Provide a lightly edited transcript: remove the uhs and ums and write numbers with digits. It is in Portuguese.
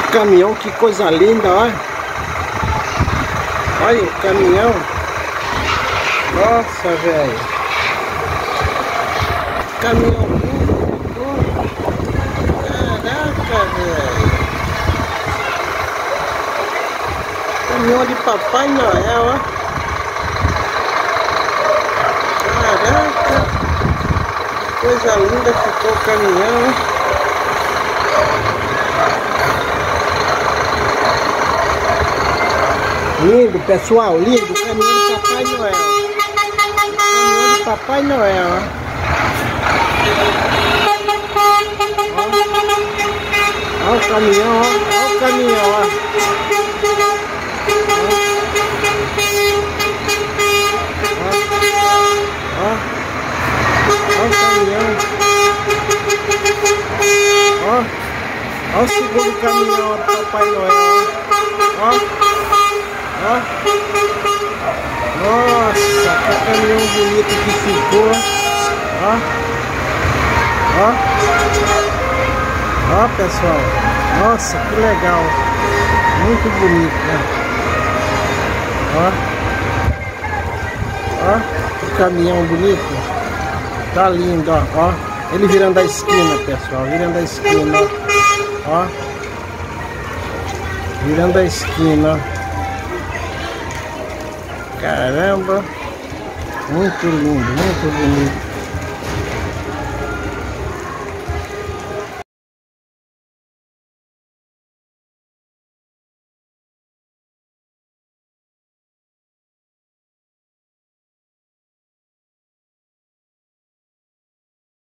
Caminhão, que coisa linda, olha. Olha o caminhão. Nossa, velho. Caminhão lindo. Caraca, velho. Caminhão de Papai Noel, ó. Caraca. Coisa linda ficou o caminhão, ó. Lindo, pessoal, lindo, o caminhão de Papai Noel. O caminhão de Papai Noel, ó. Ó o caminhão, ó o caminhão, ó. Ó o caminhão. Ó o segundo caminhão do Papai Noel, ó. Ó. Nossa, que caminhão bonito que ficou. Ó. Ó. Ó, pessoal. Nossa, que legal. Muito bonito, né? Ó. Ó, que caminhão bonito. Tá lindo, ó. Ó. Ele virando a esquina, pessoal. Virando a esquina, ó. Virando a esquina, ó. Caramba, muito lindo, muito bonito.